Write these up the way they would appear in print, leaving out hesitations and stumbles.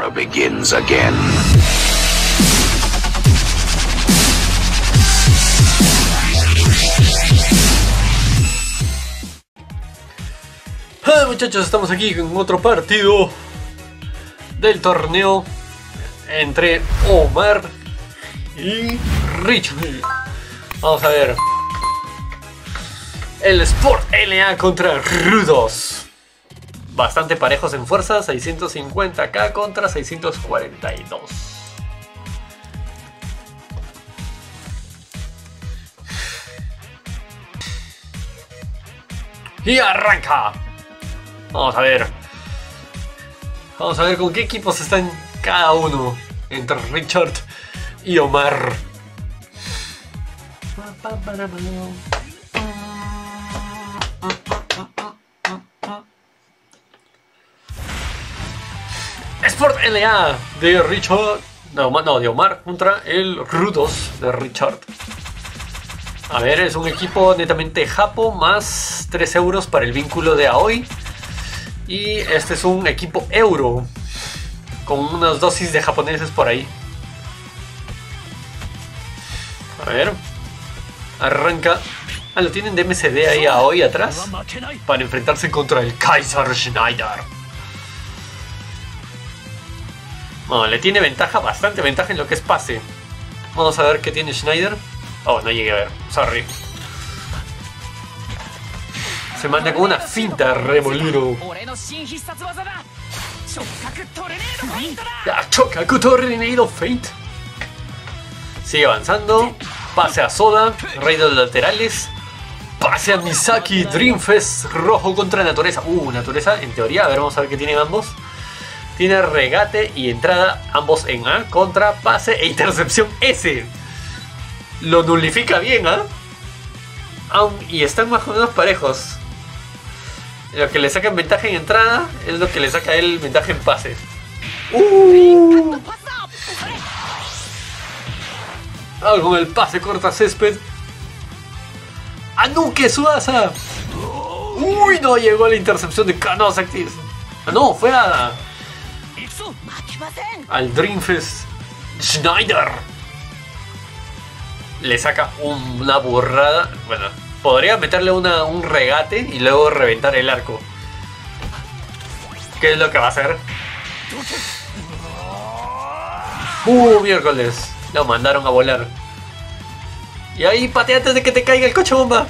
nightmare begins again. Muchachos, estamos aquí con otro partido del torneo entre Omar y Richard. Vamos a ver el Sport LA contra Rudos. Bastante parejos en fuerza, 650k contra 642. Y arranca. Vamos a ver. Vamos a ver con qué equipos están cada uno entre Richard y Omar. Sport LA de Richard. No, de Omar contra el Rudos de Richard. A ver, es un equipo netamente japo, más 3 euros para el vínculo de Aoi. Y este es un equipo euro, con unas dosis de japoneses por ahí. A ver, arranca. Ah, lo tienen de MCD ahí Aoi atrás, para enfrentarse contra el Kaiser Schneider. Bueno, le tiene ventaja, bastante ventaja en lo que es pase. Vamos a ver qué tiene Schneider. Oh, no llegué a ver, sorry. Se manda con una finta remolino. Chokaku Tornado Feint. Sigue avanzando. Pase a Soda, rey de los laterales. Pase a Misaki, Dreamfest, rojo contra Natureza. Natureza, en teoría, a ver, vamos a ver qué tienen ambos. Tiene regate y entrada, ambos en A, contra, pase e intercepción S. Lo nulifica bien, ¿ah? Y están más o menos parejos. Lo que le saca ventaja en entrada es lo que le saca a él ventaja en pase. Con el pase corta césped. ¡Anuke Suasa! ¡Uy! No llegó a la intercepción de Kanosaki. No, fue al Dreamfest Schneider. Le saca una burrada. Bueno, podría meterle un regate y luego reventar el arco. ¿Qué es lo que va a hacer? Miércoles. Lo mandaron a volar. Y ahí patea antes de que te caiga el coche bomba.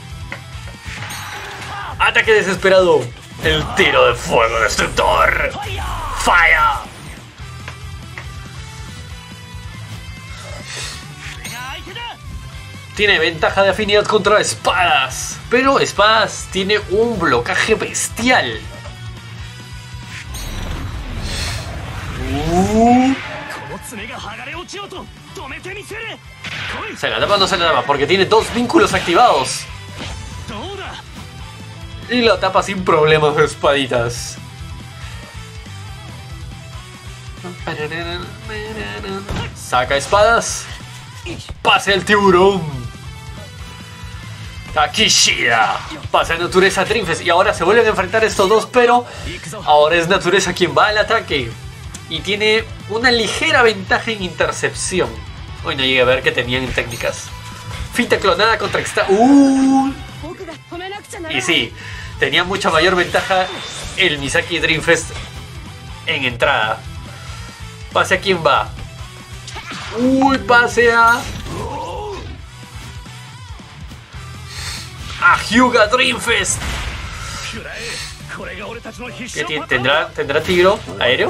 Ataque desesperado. El tiro de fuego destructor. Fire. Tiene ventaja de afinidad contra espadas, pero espadas tiene un blocaje bestial. ¿Se la tapa o no se la tapa? Porque tiene 2 vínculos activados. Y la tapa sin problemas de espaditas. Saca espadas. Pase al tiburón. Takishida. Pasa a Natureza Dreamfest. Y ahora se vuelven a enfrentar estos dos, pero ahora es Natureza quien va al ataque. Y tiene una ligera ventaja en intercepción. Hoy no llegué a ver que tenían en técnicas. Finta clonada contra Y sí, tenía mucha mayor ventaja el Misaki Dreamfest en entrada. Pase a quien va. Pase a Hyuga Dreamfest. ¿Qué ¿Tendrá tiro aéreo?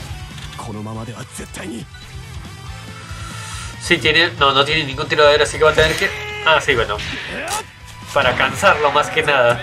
Sí, tiene. No tiene ningún tiro aéreo, así que va a tener que. Sí, bueno. Para cansarlo más que nada.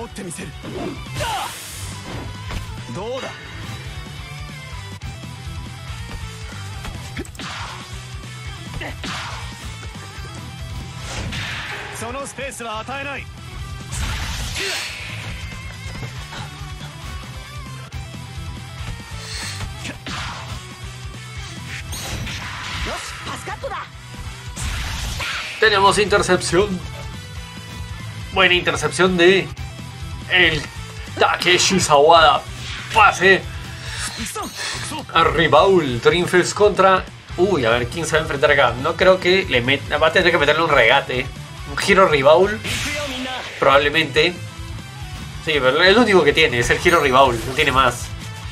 Tenemos intercepción. Buena intercepción de el Takeshi Sawada. Pase. A Ribaul, Dreamfest contra... Uy, a ver, ¿quién se va a enfrentar acá? No creo que le meta... Va a tener que meterle un regate. Un giro Ribaul. Probablemente. Sí, pero el único que tiene es el giro Ribaul. No tiene más.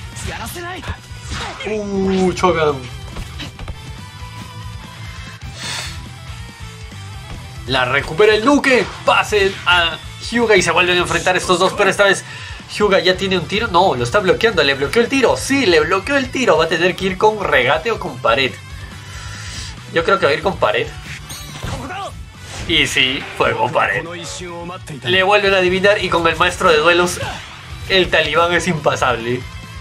Chocan. La recupera el Duque. Pase a Hyuga y se vuelven a enfrentar estos dos. Pero esta vez Hyuga ya tiene un tiro. No, lo está bloqueando. ¿Le bloqueó el tiro? Sí, le bloqueó el tiro. Va a tener que ir con regate o con pared. Yo creo que va a ir con pared. Y sí, fue con pared. Le vuelven a adivinar y con el maestro de duelos el talibán es impasable.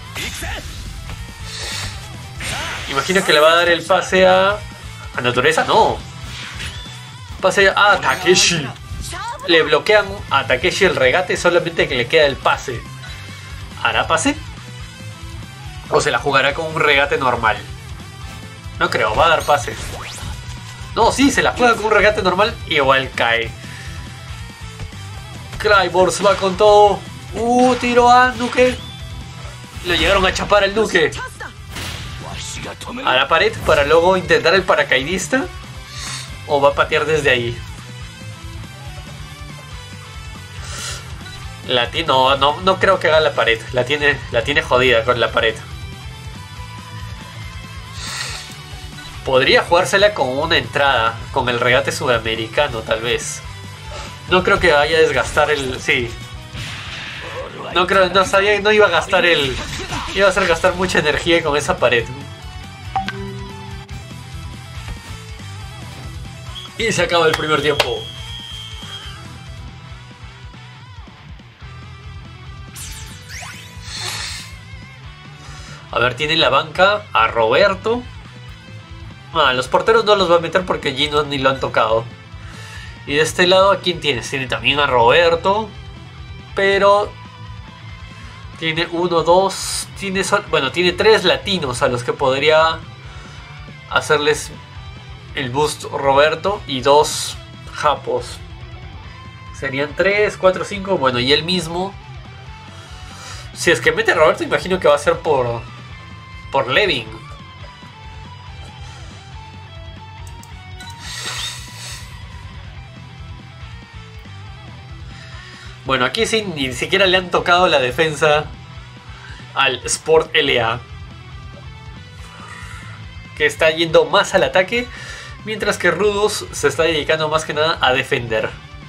Imagino que le va a dar el pase a Natureza, no. Pase a Takeshi. Le bloquean a Takeshi el regate, solamente que le queda el pase. ¿Hará pase? ¿O se la jugará con un regate normal? No creo, va a dar pase. No, sí, se la juega con un regate normal y igual cae. Cryborz va con todo. Tiro a Nuke. Le llegaron a chapar al Nuke. A la pared para luego intentar el paracaidista. ¿O va a patear desde ahí? No creo que haga la pared. La tiene jodida con la pared. Podría jugársela con una entrada, con el regate sudamericano tal vez. No creo que vaya a desgastar el... Sí. No creo, no iba a gastar el... Iba a hacer gastar mucha energía con esa pared. Y se acaba el primer tiempo. A ver, tiene en la banca a Roberto. Los porteros no los va a meter porque allí ni lo han tocado. Y de este lado, ¿a quién tienes? Tiene también a Roberto. Pero... Tiene 1, 2... Tiene 3 latinos a los que podría hacerles el boost Roberto. Y 2 japos. Serían 3, 4, 5... Bueno, y él mismo... Si es que mete a Roberto, imagino que va a ser por Levin. Bueno, aquí sí ni siquiera le han tocado la defensa al Sport LA, que está yendo más al ataque, mientras que Rudos se está dedicando más que nada a defender.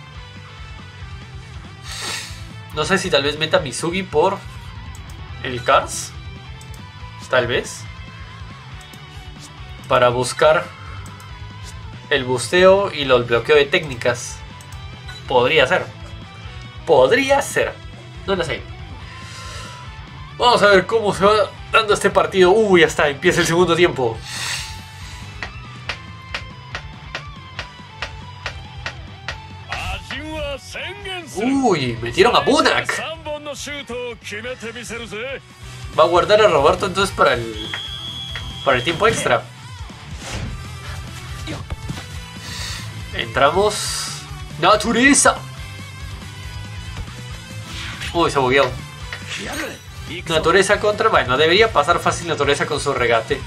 No sé si tal vez meta Misugi por el Cars, tal vez, para buscar el busteo y el bloqueo de técnicas. Podría ser. Podría ser. No lo sé. Vamos a ver cómo se va dando este partido. Ya está. Empieza el segundo tiempo. Metieron a Bunak. Va a guardar a Roberto entonces para el tiempo extra. Entramos. Natureza. Se bugueó. Natureza contra... Bueno, debería pasar fácil Natureza con su regate.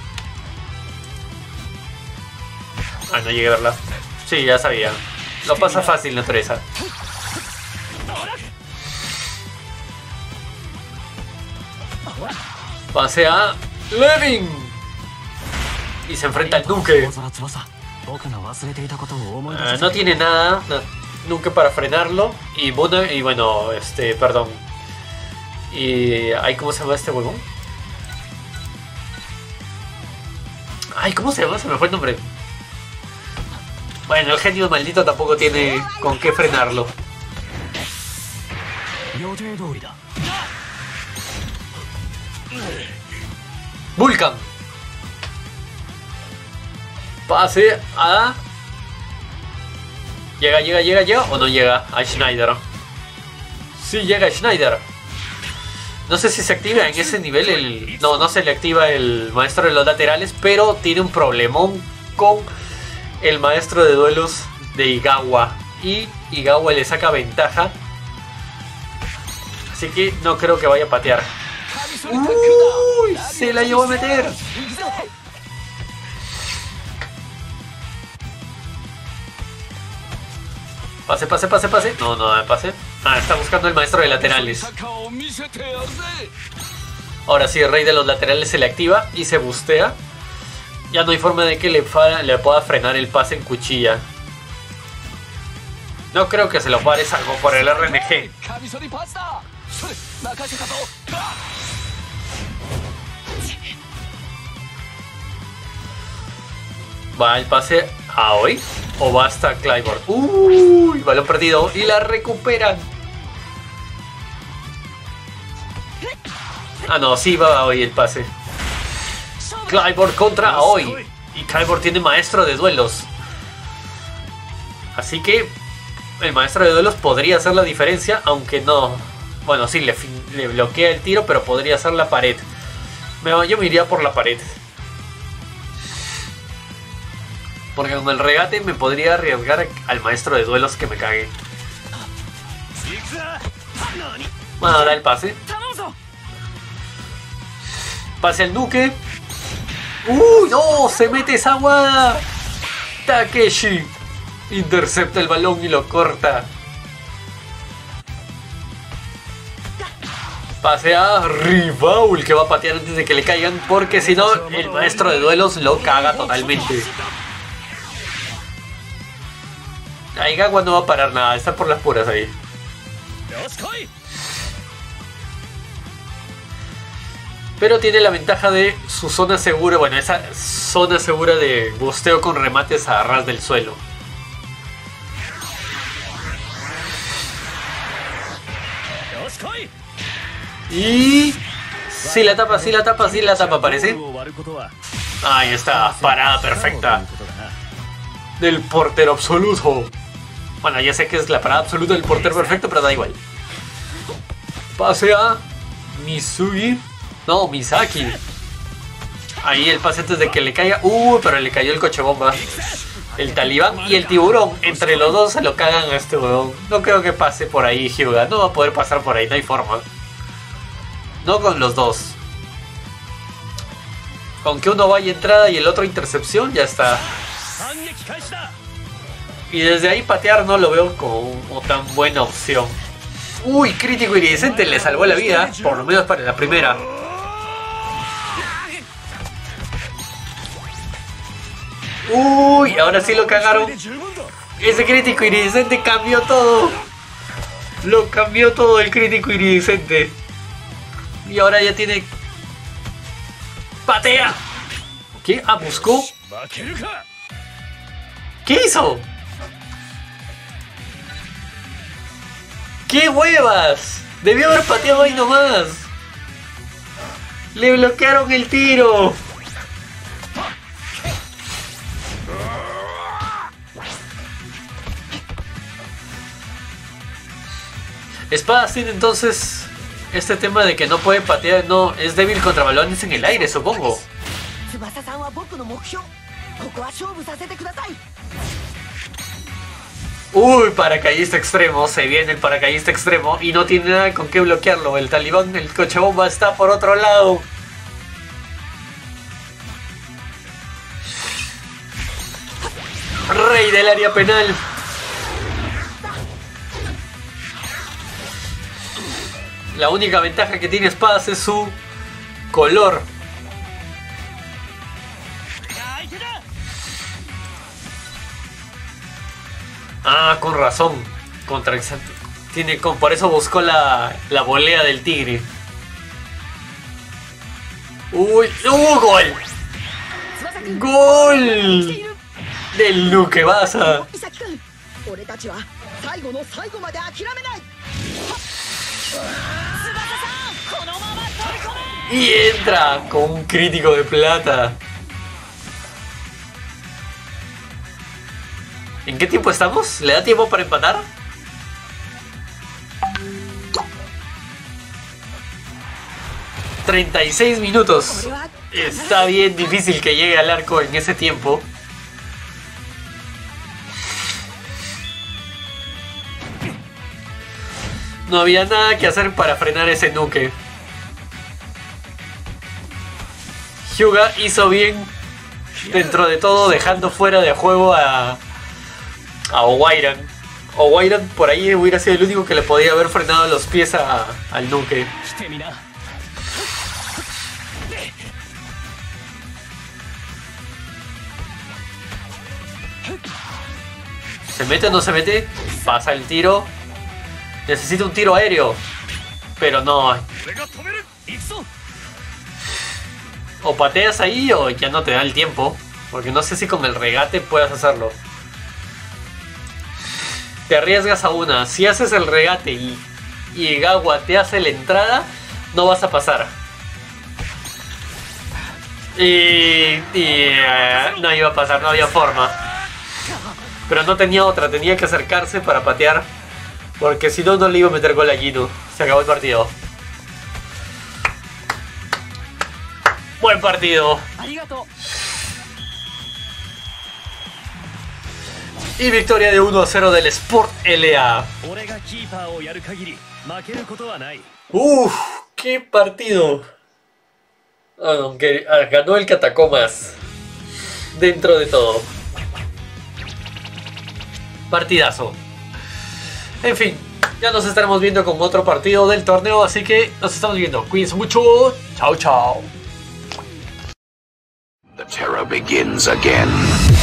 No llegué a verla. Sí, ya sabía. Lo pasa fácil Natureza. Pase a Levin. Y se enfrenta al Duque. No tiene nada. Nunca para frenarlo. Y bueno, perdón. Y... ¿cómo se llama este huevón? ¿Cómo se llama? Se me fue el nombre. Bueno, el genio maldito tampoco tiene con qué frenarlo. Vulcan. Pase a... ¿Llega o no llega a Schneider? Sí, llega a Schneider. No sé si se activa en ese nivel el... No se le activa el maestro de los laterales, pero tiene un problemón con el maestro de duelos de Igawa. Y Igawa le saca ventaja. Así que no creo que vaya a patear. ¡Uy! Se la llevó a meter. Pase, pase, pase, pase. No, no me pase. Ah, está buscando el maestro de laterales. Ahora sí, el rey de los laterales se le activa y se bustea. Ya no hay forma de que le pueda frenar el pase en cuchilla. No creo que se lo pare, salvo por el RNG. ¿Va el pase a hoy? ¿O va hasta Clyburn? ¡Uy! Balón perdido y la recuperan. Ah, no, sí va hoy el pase. Clyburn contra Aoi. Y Clyburn tiene maestro de duelos. Así que el maestro de duelos podría hacer la diferencia, aunque no. Bueno, sí, le bloquea el tiro, pero podría hacer la pared. Yo me iría por la pared. Porque con el regate me podría arriesgar al maestro de duelos que me cague. Bueno, da el pase. Pase al Nuke. ¡Uy, no! ¡Se mete esa agua! Takeshi intercepta el balón y lo corta. Pase a Rivaul, que va a patear antes de que le caigan, porque si no, el maestro de duelos lo caga totalmente. Aigawa no va a parar nada, está por las puras ahí. Pero tiene la ventaja de su zona segura, bueno, esa zona segura de busteo con remates a ras del suelo. Y sí la tapa, sí la tapa, sí la tapa, parece. Ahí está, parada perfecta del portero absoluto. Bueno, ya sé que es la parada absoluta del portero perfecto, pero da igual. Pase a Misugi. No, Misaki. Ahí el pase antes de que le caiga. Pero le cayó el coche bomba. El talibán y el tiburón. Entre los dos se lo cagan a este huevón. No creo que pase por ahí Hyuga. No va a poder pasar por ahí, no hay forma. No con los dos. Con que uno vaya entrada y el otro intercepción, ya está. Y desde ahí patear no lo veo como tan buena opción. Uy, crítico iridiscente, le salvó la vida. Por lo menos para la primera. Uy, ahora sí lo cagaron. Ese crítico iridiscente cambió todo. Lo cambió todo el crítico iridiscente. Y ahora ya tiene... ¡Patea! ¿Qué? Ah, buscó. ¿Qué hizo? ¡Qué huevas! Debió haber pateado ahí nomás. Le bloquearon el tiro. Espadas tiene entonces este tema de que no puede patear, no, es débil contra balones en el aire, supongo. Uy, paracaidista extremo, se viene el paracaidista extremo y no tiene nada con qué bloquearlo. El talibán, el coche bomba está por otro lado. Rey del área penal. La única ventaja que tiene Espadas es su color. Ah, con razón. Por eso buscó la volea del tigre. Uy, ¡gol! ¡Gol! Del Nukebasa. Y entra con un crítico de plata. ¿En qué tiempo estamos? ¿Le da tiempo para empatar? ¡36 minutos! Está bien difícil que llegue al arco en ese tiempo. No había nada que hacer para frenar ese nuke. Hyuga hizo bien dentro de todo, dejando fuera de juego a Owairan. Owairan por ahí hubiera sido el único que le podía haber frenado los pies al Nuke. ¿Se mete o no se mete? Pasa el tiro. Necesita un tiro aéreo. Pero no. O pateas ahí o ya no te da el tiempo. Porque no sé si con el regate puedas hacerlo. Te arriesgas a una. Si haces el regate y Gawa te hace la entrada, no vas a pasar. No iba a pasar, no había forma. Pero no tenía otra, tenía que acercarse para patear. Porque si no, no le iba a meter gol a Gino. Se acabó el partido. Buen partido. Y victoria de 1-0 del Sport LA. Uff, qué partido. Aunque ganó el Catacomas. Dentro de todo. Partidazo. En fin, ya nos estaremos viendo con otro partido del torneo, así que nos estamos viendo. Cuídense mucho. Chao, chao. The terror begins again.